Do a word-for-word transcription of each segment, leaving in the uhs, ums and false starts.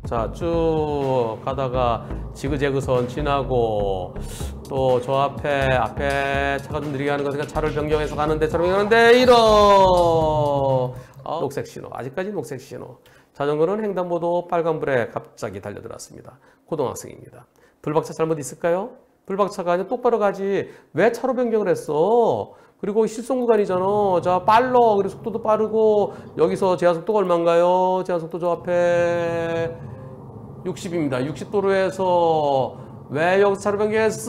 자, 쭉 가다가 지그재그선 지나고 또 저 앞에 앞에 차가 좀 느리게 가는 거 그러니까 차를 변경해서 가는데 차를 변경하는데 이런 어, 녹색 신호. 아직까지 녹색 신호. 자전거는 횡단보도 빨간불에 갑자기 달려들었습니다. 고등학생입니다. 불박차 잘못 있을까요? 불박차가 아니라 똑바로 가지. 왜 차로 변경을 했어? 그리고 실속 구간이잖아. 자, 빨라. 그리고 속도도 빠르고 여기서 제한속도가 얼마인가요? 제한속도 저 앞에 육십입니다. 육십 도로에서 왜 여기서 차로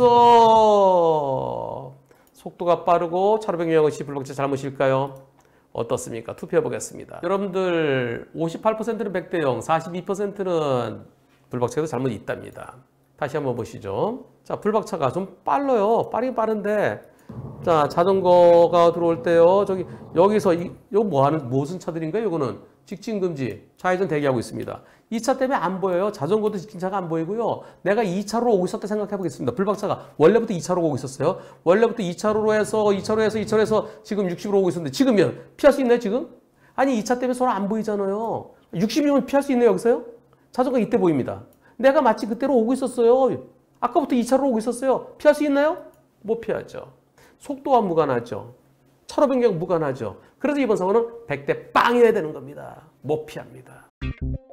변경했어? 속도가 빠르고 차로 변경한 것이 불박차 잘못일까요? 어떻습니까? 투표해 보겠습니다. 여러분들 오십팔 퍼센트는 백 대 영, 사십이 퍼센트는 불박차가 잘못이 있답니다. 다시 한번 보시죠. 자, 불박차가 좀 빨라요. 빠르긴 빠른데 자, 자전거가 들어올 때요. 저기 여기서 이, 이거 뭐 하는 무슨 차들인가요? 이거는 직진 금지. 좌회전 대기하고 있습니다. 이 차 때문에 안 보여요. 자전거도 직진차가 안 보이고요. 내가 이 차로로 오고 있었다 생각해 보겠습니다. 불박차가 원래부터 이 차로로 오고 있었어요. 원래부터 이 차로로 해서 이 차로에서 이 차로에서 지금 육십으로 오고 있었는데 지금면 피할 수 있나요, 지금? 아니, 이 차 때문에 서로 안 보이잖아요. 육십이면 피할 수 있네요, 여기서요? 자전거 이때 보입니다. 내가 마치 그때로 오고 있었어요. 아까부터 이 차로로 오고 있었어요. 피할 수 있나요? 못 피하죠. 속도와 무관하죠. 차로 변경 무관하죠. 그래서 이번 사고는 백 대 빵이어야 되는 겁니다. 못 피합니다.